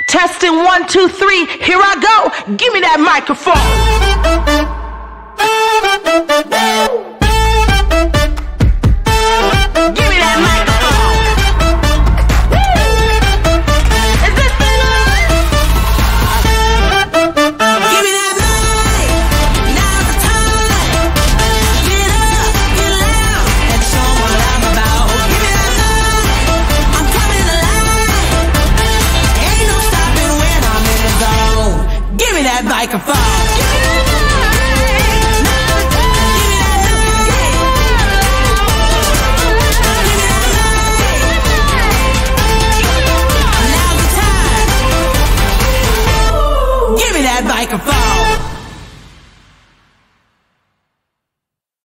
Testing 1, 2, 3. Here I go. Give me that microphone.